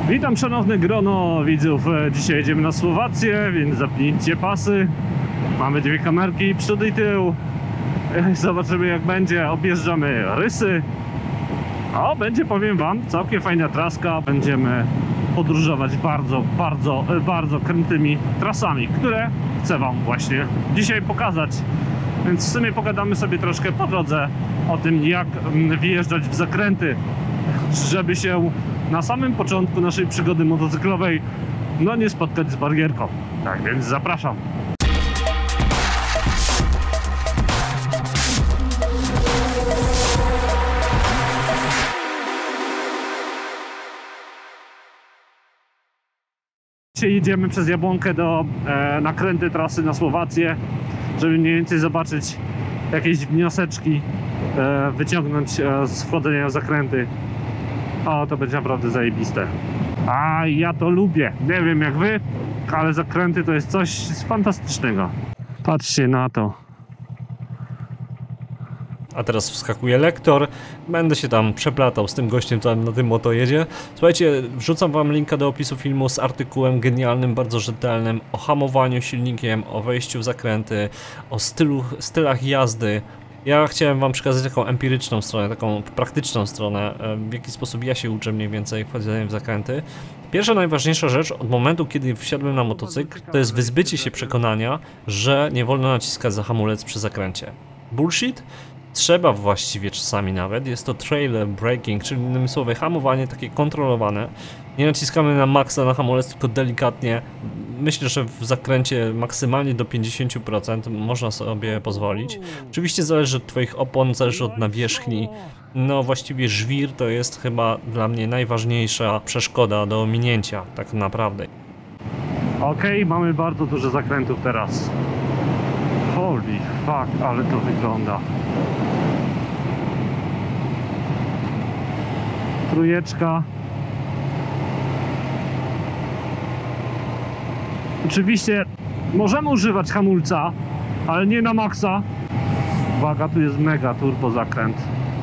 Witam szanowne grono widzów. Dzisiaj jedziemy na Słowację, więc zapnijcie pasy. Mamy dwie kamerki, przód i tył. Zobaczymy jak będzie. Objeżdżamy Rysy. O, będzie, powiem wam, całkiem fajna traska. Będziemy podróżować bardzo krętymi trasami, które chcę wam właśnie dzisiaj pokazać. Więc w sumie pogadamy sobie troszkę po drodze o tym, jak wjeżdżać w zakręty, żeby się na samym początku naszej przygody motocyklowej nie spotkać z barierką. Tak więc zapraszam. Dzisiaj jedziemy przez Jabłonkę do nakręty trasy na Słowację, żeby mniej więcej zobaczyć jakieś wnioseczki, wyciągnąć z wchodzenia w zakręty. O, to będzie naprawdę zajebiste. A ja to lubię. Nie wiem jak wy, ale zakręty to jest coś fantastycznego. Patrzcie na to. A teraz wskakuje lektor, będę się tam przeplatał z tym gościem, co na tym moto jedzie. Słuchajcie, wrzucam wam linka do opisu filmu z artykułem genialnym, bardzo rzetelnym o hamowaniu silnikiem, o wejściu w zakręty, o stylach jazdy. Ja chciałem wam przekazać taką empiryczną stronę, taką praktyczną stronę, w jaki sposób ja się uczę mniej więcej wchodzenia w zakręty. Pierwsza najważniejsza rzecz od momentu, kiedy wsiadłem na motocykl, to jest wyzbycie się przekonania, że nie wolno naciskać za hamulec przy zakręcie. Bullshit? Trzeba właściwie czasami nawet, jest to trailer braking, czyli innymi słowy hamowanie takie kontrolowane. Nie naciskamy na maksa na hamulec, tylko delikatnie. Myślę, że w zakręcie maksymalnie do 50% można sobie pozwolić. Oczywiście zależy od twoich opon, zależy od nawierzchni. No właściwie żwir to jest chyba dla mnie najważniejsza przeszkoda do ominięcia, tak naprawdę. Okej, mamy bardzo dużo zakrętów teraz. Holy fuck, ale to wygląda. Trójeczka. Oczywiście możemy używać hamulca, ale nie na maksa. Uwaga, tu jest mega turbo zakręt.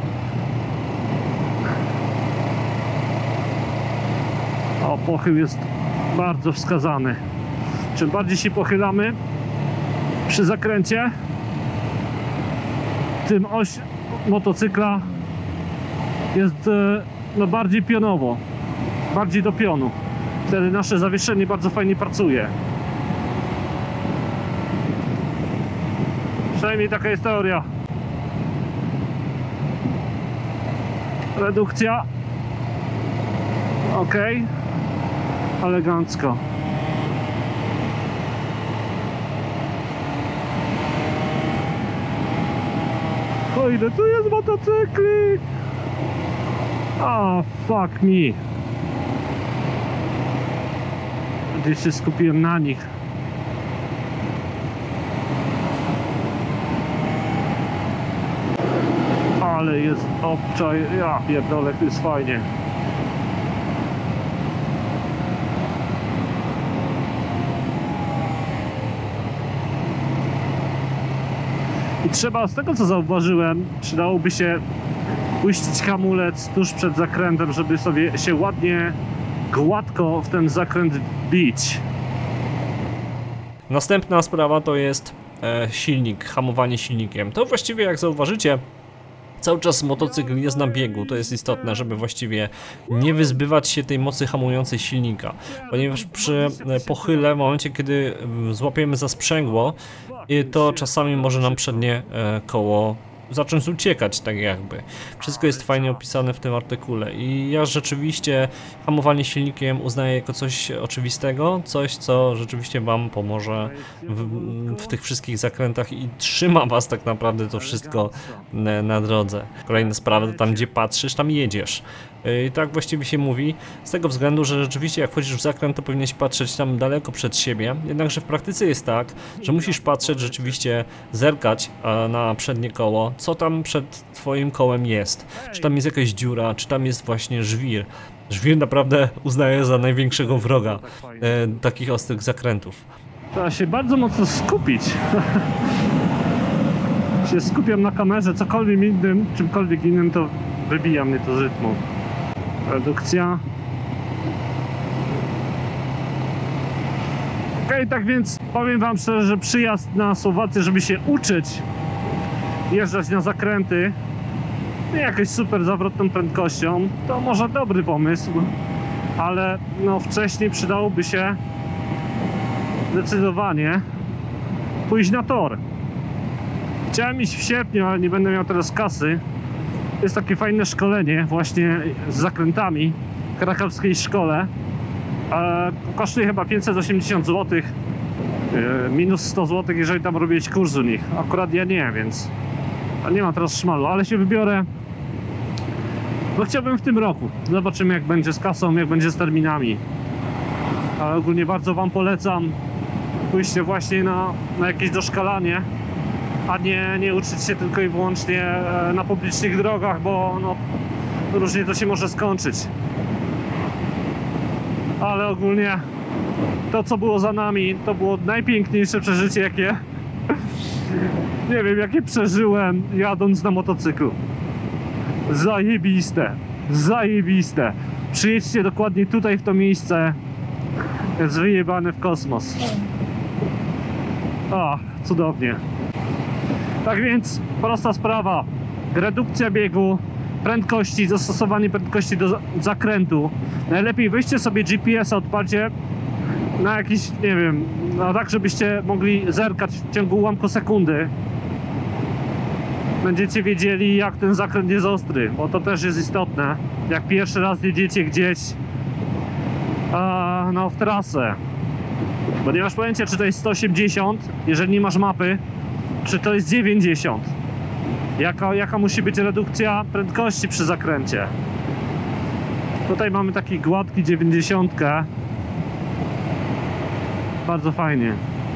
O, pochył jest bardzo wskazany. Czym bardziej się pochylamy przy zakręcie, tym oś motocykla jest bardziej pionowo, bardziej do pionu. Wtedy nasze zawieszenie bardzo fajnie pracuje. Przynajmniej taka jest teoria. Redukcja. Ok. Elegancko. O, ile tu jest motocykli! Ah, fuck me. Gdzieś się skupiłem na nich. Ale jest obczaj. Ja pierdolę, to jest fajnie. I trzeba, z tego co zauważyłem, przydałoby się puścić hamulec tuż przed zakrętem, żeby sobie się ładnie, gładko w ten zakręt wbić. Następna sprawa to jest silnik, hamowanie silnikiem. To właściwie jak zauważycie, cały czas motocykl jest na biegu, to jest istotne, żeby właściwie nie wyzbywać się tej mocy hamującej silnika, ponieważ przy pochyle, w momencie kiedy złapiemy za sprzęgło, to czasami może nam przednie koło zacząć uciekać, tak jakby. Wszystko jest fajnie opisane w tym artykule i ja rzeczywiście hamowanie silnikiem uznaję jako coś oczywistego, coś co rzeczywiście wam pomoże w tych wszystkich zakrętach i trzyma was tak naprawdę to wszystko na drodze. Kolejna sprawa to tam gdzie patrzysz, tam jedziesz. I tak właściwie się mówi, z tego względu, że rzeczywiście jak wchodzisz w zakręt, to powinieneś patrzeć tam daleko przed siebie, jednakże w praktyce jest tak, że musisz patrzeć, rzeczywiście zerkać na przednie koło, co tam przed twoim kołem jest, czy tam jest jakaś dziura, czy tam jest właśnie żwir. Żwir naprawdę uznaję za największego wroga takich ostrych zakrętów. Trzeba się bardzo mocno skupić. Się skupiam na kamerze, cokolwiek innym, czymkolwiek innym, to wybija mnie to z rytmu. Redukcja. Okej, tak więc powiem wam szczerze, że przyjazd na Słowację, żeby się uczyć jeżdżać na zakręty jakąś super zawrotną prędkością, to może dobry pomysł, ale no wcześniej przydałoby się zdecydowanie pójść na tor. Chciałem iść w sierpniu, ale nie będę miał teraz kasy. Jest takie fajne szkolenie właśnie z zakrętami w krakowskiej szkole. Kosztuje chyba 580 zł, minus 100 zł, jeżeli tam robić kurs u nich. Akurat ja nie, więc nie ma teraz szmalu, ale się wybiorę. No chciałbym w tym roku. Zobaczymy, jak będzie z kasą, jak będzie z terminami. Ale ogólnie bardzo wam polecam pójście właśnie na jakieś doszkalanie, a nie uczyć się tylko i wyłącznie na publicznych drogach, bo no, różnie to się może skończyć. Ale ogólnie to, co było za nami, to było najpiękniejsze przeżycie, jakie nie wiem, jakie przeżyłem jadąc na motocyklu. Zajebiste, zajebiste. Przyjedźcie dokładnie tutaj w to miejsce. Jest wyjebane w kosmos. A, cudownie. Tak więc prosta sprawa. Redukcja biegu, prędkości, zastosowanie prędkości do zakrętu. Najlepiej weźcie sobie GPS-a, odpalcie na jakiś, nie wiem, no tak, żebyście mogli zerkać w ciągu ułamku sekundy. Będziecie wiedzieli, jak ten zakręt jest ostry, bo to też jest istotne. Jak pierwszy raz jedziecie gdzieś no, w trasę, bo nie masz pojęcia, czy to jest 180, jeżeli nie masz mapy, czy to jest 90. Jaka musi być redukcja prędkości przy zakręcie. Tutaj mamy taki gładki 90. Bardzo fajnie.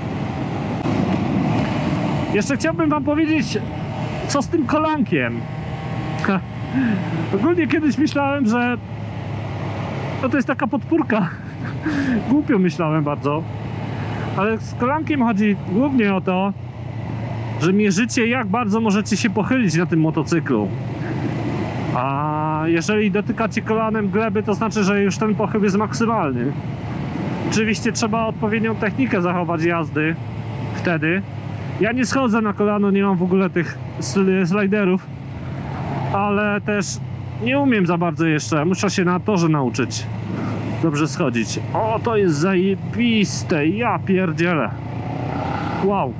Jeszcze chciałbym wam powiedzieć, co z tym kolankiem. Ogólnie kiedyś myślałem, że no to jest taka podpórka. Głupio myślałem bardzo. Ale z kolankiem chodzi głównie o to, że mierzycie, jak bardzo możecie się pochylić na tym motocyklu. A jeżeli dotykacie kolanem gleby, to znaczy, że już ten pochył jest maksymalny. Oczywiście trzeba odpowiednią technikę zachować jazdy wtedy. Ja nie schodzę na kolano, nie mam w ogóle tych sliderów, ale też nie umiem za bardzo jeszcze. Muszę się na torze nauczyć dobrze schodzić. O, to jest zajebiste, ja pierdzielę. Wow.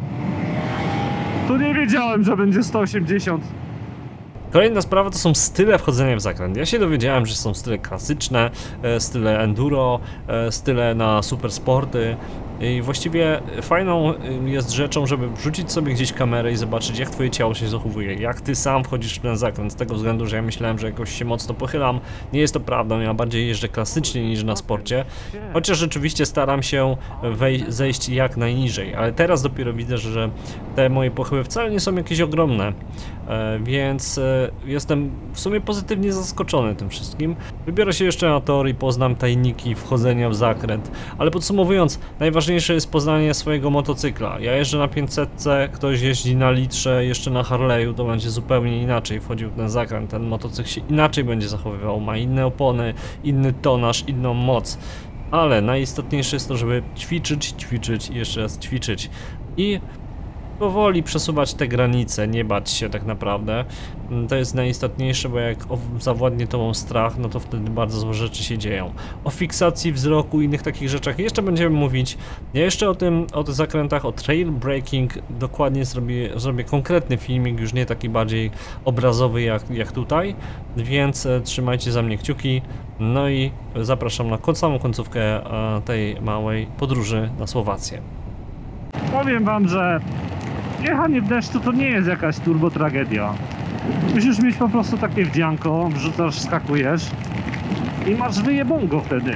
Tu nie wiedziałem, że będzie 180. Kolejna sprawa to są style wchodzenia w zakręt. Ja się dowiedziałem, że są style klasyczne, style enduro, style na super sporty. I właściwie fajną jest rzeczą, żeby wrzucić sobie gdzieś kamerę i zobaczyć, jak twoje ciało się zachowuje, jak ty sam wchodzisz w ten zakręt, z tego względu, że ja myślałem, że jakoś się mocno pochylam. Nie jest to prawda, ja bardziej jeżdżę klasycznie niż na sporcie, chociaż rzeczywiście staram się zejść jak najniżej, ale teraz dopiero widzę, że te moje pochyły wcale nie są jakieś ogromne, więc jestem w sumie pozytywnie zaskoczony tym wszystkim. Wybiorę się jeszcze na tor i poznam tajniki wchodzenia w zakręt, ale podsumowując, najważniejsze jest poznanie swojego motocykla. Ja jeżdżę na 500, ktoś jeździ na litrze, jeszcze na Harley'u, to będzie zupełnie inaczej wchodził w ten zakręt, ten motocykl się inaczej będzie zachowywał, ma inne opony, inny tonaż, inną moc. Ale najistotniejsze jest to, żeby ćwiczyć i jeszcze raz ćwiczyć i powoli przesuwać te granice, nie bać się tak naprawdę. To jest najistotniejsze, bo jak zawładnie tobą strach, no to wtedy bardzo złe rzeczy się dzieją. O fiksacji wzroku i innych takich rzeczach jeszcze będziemy mówić. Ja jeszcze o tym zakrętach, o trail breaking dokładnie zrobię konkretny filmik, już nie taki bardziej obrazowy jak tutaj, więc trzymajcie za mnie kciuki. No i zapraszam na samą końcówkę tej małej podróży na Słowację. Powiem wam, że jechanie w deszczu to nie jest jakaś turbo tragedia. Musisz mieć po prostu takie wdzianko, wrzucasz, skakujesz i masz wyjebongo wtedy.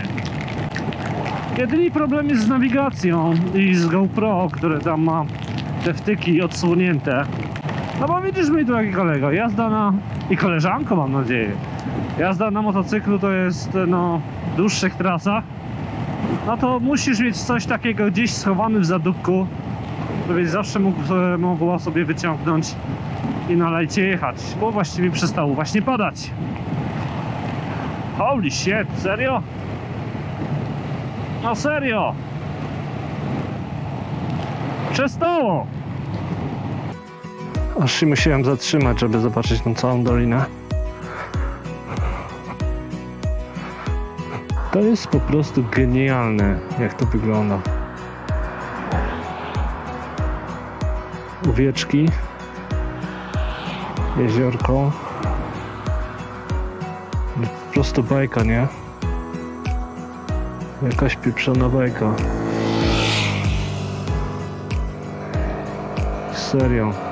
Jedyny problem jest z nawigacją i z GoPro, które tam ma te wtyki odsłonięte. No bo widzisz, mój drogi kolego, jazda na... i koleżanko, mam nadzieję. Jazda na motocyklu to jest, no, w dłuższych trasach. No to musisz mieć coś takiego gdzieś schowany w zadupku, żebyś zawsze mogła sobie wyciągnąć i na lajcie jechać, bo właściwie przestało właśnie padać. Holy shit, serio? No serio! Przestało! Aż się musiałem zatrzymać, żeby zobaczyć tą całą dolinę. To jest po prostu genialne, jak to wygląda. Owieczki, jeziorko. Po prostu bajka, nie? Jakaś pieprzona bajka. Serio.